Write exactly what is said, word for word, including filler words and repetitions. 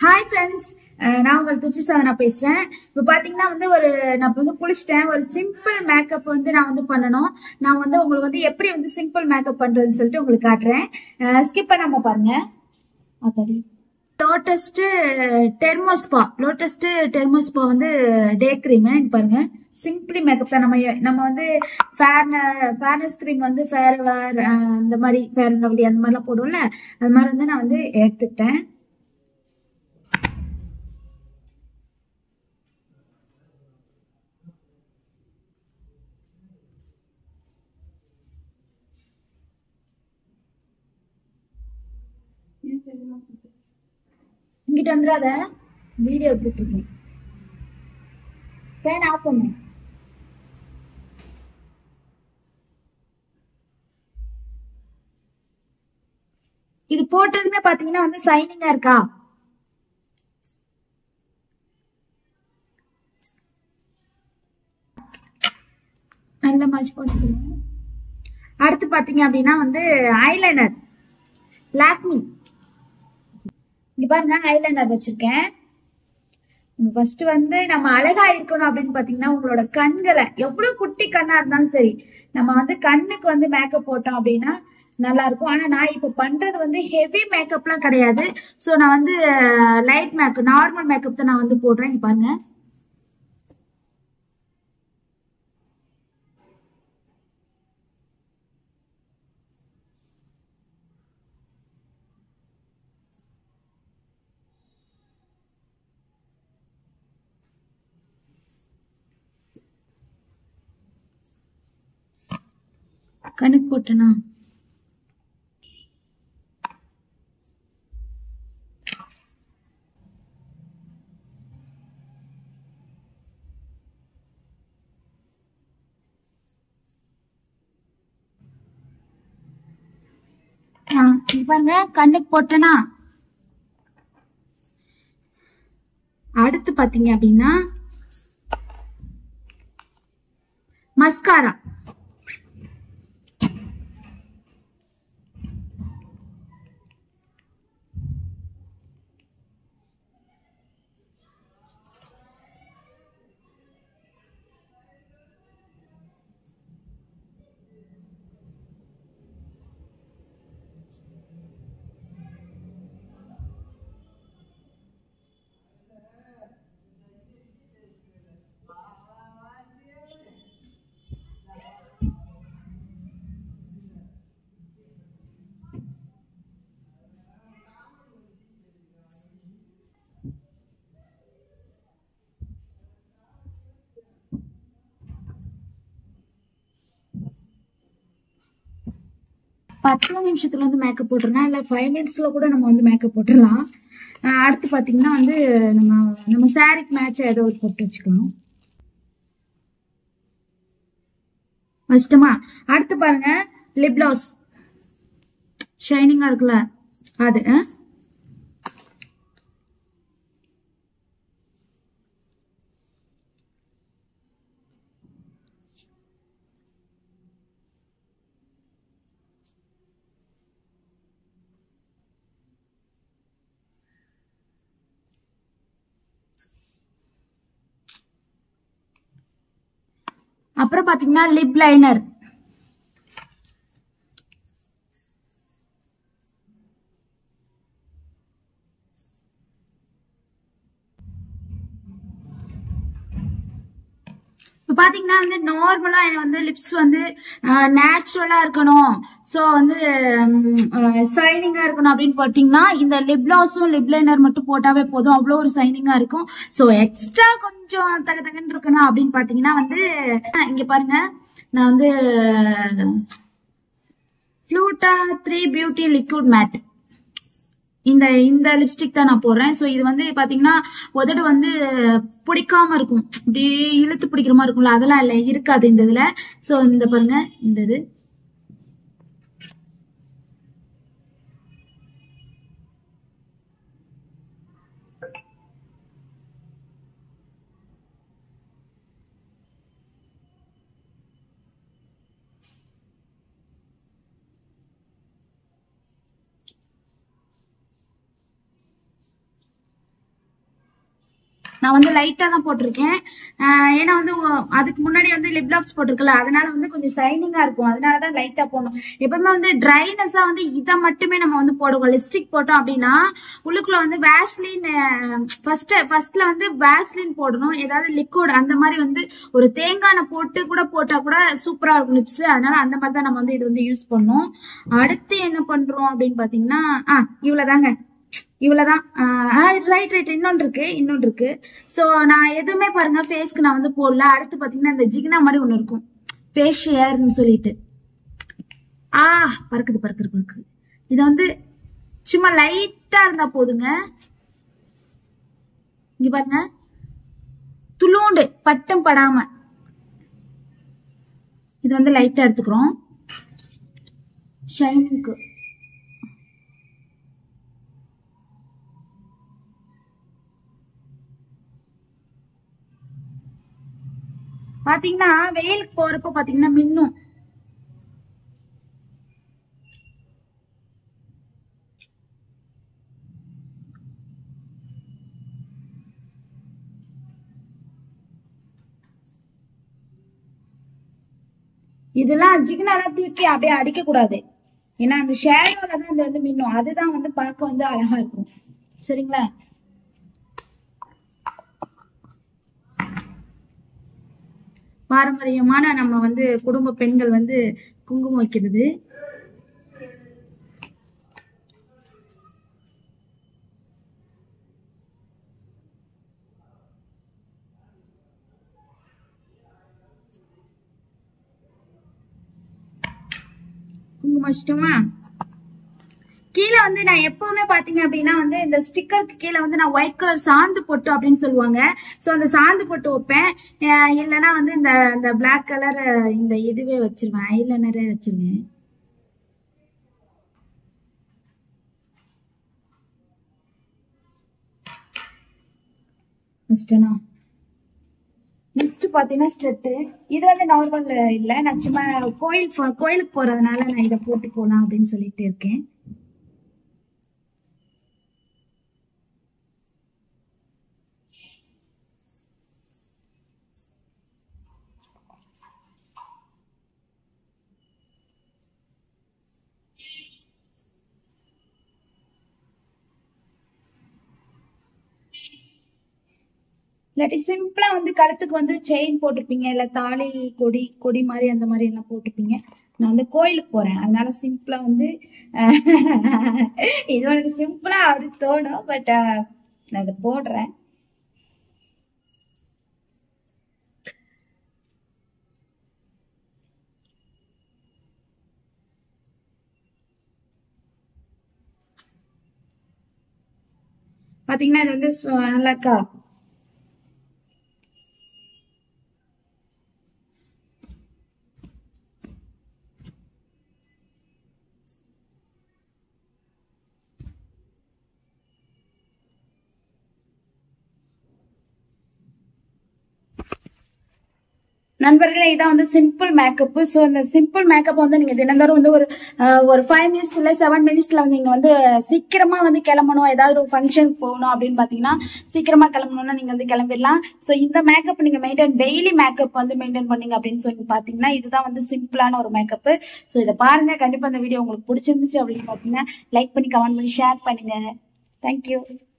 Hi friends, நான் உங்கள் திருச்சி சாதனா பேசுறேன். இப்போ பாத்தீங்கன்னா வந்து ஒரு நான் வந்து குளிச்சிட்டேன். ஒரு சிம்பிள் மேக்கப் வந்து நான் வந்து பண்ணணும். நான் வந்து உங்களுக்கு வந்து எப்படி வந்து சிம்பிள் மேக்கப் பண்றதுன்னு சொல்லிட்டு உங்களுக்கு காட்டுறேன். ஸ்கிப் பண்ணாம பாருங்க. அதாடி லோட்டஸ்ட் டெர்மோஸ்பா லோட்டஸ்ட் டெர்மோஸ்பா வந்து டே கிரீம் பாருங்க. சிம்பிளி மேக்கப் தான். நம்ம நம்ம வந்து ஃபேர்னஸ் கிரீம் வந்து ஃபேர்வர் அந்த மாதிரி ஃபேர் அண்ட் லவ்லி அந்த மாதிரிலாம் போடுவோம்ல, அது மாதிரி வந்து நான் வந்து எடுத்துக்கிட்டேன். இங்கிட்ட வந்துடாத, வீடியோ எடுத்துட்டு இருக்கேன். ஃபேன் ஆஃப் பண்ணு. இது போட்டதுமே பாத்தீங்கன்னா வந்து சைனிங்கா இருக்கா? நல்ல மேட்ச் போட்டுக்கணும். அடுத்து பாத்தீங்க அப்படின்னா வந்து ஐலைனர் லாக்மி. இங்க பாருங்க, ஐலைனர் வச்சிருக்கேன். ஃபர்ஸ்ட் வந்து நம்ம அழகா இருக்கணும் அப்படின்னு பாத்தீங்கன்னா உங்களோட கண்களை, எவ்வளவு குட்டி கண்ணா இருந்தாலும் சரி, நம்ம வந்து கண்ணுக்கு வந்து மேக்கப் போட்டோம் அப்படின்னா நல்லா இருக்கும். ஆனா நான் இப்ப பண்றது வந்து ஹெவி மேக்கப் எல்லாம் கிடையாது. சோ நான் வந்து லைட் மேக்கப், நார்மல் மேக்கப் தான் நான் வந்து போடுறேன். இங்க பாருங்க. கணக்கு போட்டனா பாருங்க, கண்ணுக்கு போட்டனா. அடுத்து பாத்தீங்க அப்படின்னா மஸ்காரா. பத்து நிமிஷத்துல வந்து மேக்கப் போட்டுடலாம், இல்ல ஃபைவ் மினிட்ஸ்ல கூட நம்ம வந்து மேக்கப் போட்டுடலாம். அடுத்து பாத்தீங்கன்னா வந்து நம்ம நம்ம சாரிக்கு மேட்ச் ஏதோ ஒரு போட்டு வச்சுக்கலாம். ஃபர்ஸ்ட்டுமா அடுத்து பாருங்க, லிப் க்ளாஸ் ஷைனிங்கா இருக்குல்ல அது. அப்புறம் பாத்தீங்கன்னா லிப் லைனர். இப்ப பாத்தீங்கன்னா வந்து நார்மலா வந்து லிப்ஸ் வந்து நேச்சுரலா இருக்கணும், சோ வந்து சைனிங்கா இருக்கணும் அப்படின்னு போட்டீங்கன்னா இந்த லிப் க்ளாஸும் லிப் லைனர் மட்டும் போட்டாவே போதும், அவ்வளவு ஒரு சைனிங்கா இருக்கும். சோ எக்ஸ்ட்ரா கொஞ்சம் தக தகன்னு இருக்கணும் அப்படின்னு பாத்தீங்கன்னா வந்து இங்க பாருங்க, நான் வந்து ஃப்ளூட்டா த்ரீ பியூட்டி லிக்விட் மேட் இந்த இந்த லிப்ஸ்டிக் தான் நான் போடுறேன். ஸோ இது வந்து பாத்தீங்கன்னா உதடு வந்து பிடிக்காம இருக்கும், அப்படியே இழுத்து பிடிக்கிற மாதிரி இருக்கும்ல, அதெல்லாம் இல்லை, இருக்காது இந்த இதுல. ஸோ இந்த பாருங்க, இந்த இது நான் வந்து லைட்டா தான் போட்டிருக்கேன். ஏன்னா வந்து அதுக்கு முன்னாடி வந்து லிப் லாக்ஸ் போட்டிருக்கல, அதனால வந்து கொஞ்சம் ஷைனிங்கா இருக்கும். அதனாலதான் லைட்டா போடணும். எப்பவுமே வந்து ட்ரைனஸா வந்து இதை மட்டுமே நம்ம வந்து போடுவோம். லிப்ஸ்டிக் போட்டோம் அப்படின்னா உள்ளுக்குள்ள வந்து வேஸ்லின் ஃபர்ஸ்ட் ஃபர்ஸ்ட்ல வந்து வேஸ்லின் போடணும். ஏதாவது லிக்விட் அந்த மாதிரி வந்து ஒரு தேங்காய் போட்டு கூட போட்டா கூட சூப்பரா இருக்கும் லிப்ஸ். அதனால அந்த மாதிரி தான் நம்ம வந்து இது வந்து யூஸ் பண்ணோம். அடுத்து என்ன பண்றோம் அப்படின்னு பாத்தீங்கன்னா ஆஹ் இவ்வளவுதாங்க, இவ்வளவுதான். ரைட் ரைட் இன்னொன்று இருக்கு இன்னொன்று இருக்கு சோ நான் எதுவுமே பாருங்க ஃபேஸ்க்கு நான் வந்து போடல. அடுத்து பாத்தீங்கன்னா இந்த ஜிகினா மாதிரி ஒண்ணு இருக்கும், ஃபேஷியர்னு சொல்லிட்டு. ஆ பறக்குது பறக்குது பறக்குது. இது வந்து சும்மா லைட்டா இருந்தா போதுங்க. இங்க பாருங்க, துளூண்டு பட்டும் படாம இது வந்து லைட்டா எடுத்துக்கிறோம் ஷைனிங்க்கு. பாத்தீங்கன்னா வெயிலுக்கு போறப்ப பாத்தீங்கன்னா மின்னும். இதெல்லாம் ஜிகினாலாம் தூக்கி அப்படியே அடிக்க கூடாது. ஏன்னா அந்த ஷேடோல தான் இது வந்து மின்னும். அதுதான் வந்து பார்க்க வந்து அழகா இருக்கும். சரிங்களா? பாரம்பரியமான நம்ம வந்து குடும்ப பெண்கள் வந்து குங்குமம் வைக்கிறது. குங்குமம் வச்சிட்டோமா? கீழே வந்து நான் எப்பவுமே பாத்தீங்க அப்படின்னா வந்து இந்த ஸ்டிக்கருக்கு கீழே வந்து நான் ஒயிட் கலர் சாந்து பொட்டு அப்படின்னு சொல்லுவாங்க. சோ அந்த சாந்து பொட்டு வைப்பேன். இல்லைன்னா வந்து இந்த இந்த பிளாக் கலர் இந்த இதுவே வச்சிருவேன், ஐலைனரே வச்சிருவேன். நெக்ஸ்ட் பாத்தீங்கன்னா ஸ்டெட். இது வந்து நார்மல் இல்ல, நான் சும்மா கோயில் கோயிலுக்கு போறதுனால நான் இதை போட்டு போலாம் அப்படின்னு சொல்லிட்டு இருக்கேன். இல்லாட்டி சிம்பிளா வந்து கழுத்துக்கு வந்து செயின் போட்டுப்பீங்க, இல்ல தாலி கொடி கொடி மாதிரி அந்த மாதிரி எல்லாம் போட்டுப்பீங்க. நான் வந்து கோயிலுக்கு போறேன், அதனால சிம்பிளா வந்து இது எனக்கு சிம்பிளா அப்படி தோணும். பட் நான் அதை போடுறேன். பாத்தீங்கன்னா இது வந்து நல்லாக்கா. நண்பர்களே, இதான் வந்து சிம்பிள் மேக்கப். ஸோ இந்த சிம்பிள் மேக்கப் வந்து நீங்க தினந்தோறும் வந்து ஒரு ஒரு ஃபைவ் மினிட்ஸ் இல்ல செவன் மினிட்ஸ்ல வந்து நீங்க வந்து சீக்கிரமா வந்து கிளம்பணும், ஏதாவது ஒரு ஃபங்க்ஷனுக்கு போகணும் அப்படின்னு பாத்தீங்கன்னா சீக்கிரமா கிளம்பணும்னா நீங்க வந்து கிளம்பிடலாம். ஸோ இந்த மேக்கப் நீங்க மெயின்டைன் டெய்லி மேக்கப் வந்து மெயின்டைன் பண்ணீங்க அப்படின்னு சொல்லி பாத்தீங்கன்னா இதுதான் வந்து சிம்பிளான ஒரு மேக்கப். ஸோ இதை பாருங்க. கண்டிப்பா இந்த வீடியோ உங்களுக்கு பிடிச்சிருந்துச்சு அப்படின்னு பாத்தீங்கன்னா லைக் பண்ணி கமெண்ட் பண்ணி ஷேர் பண்ணுங்க. தேங்க்யூ.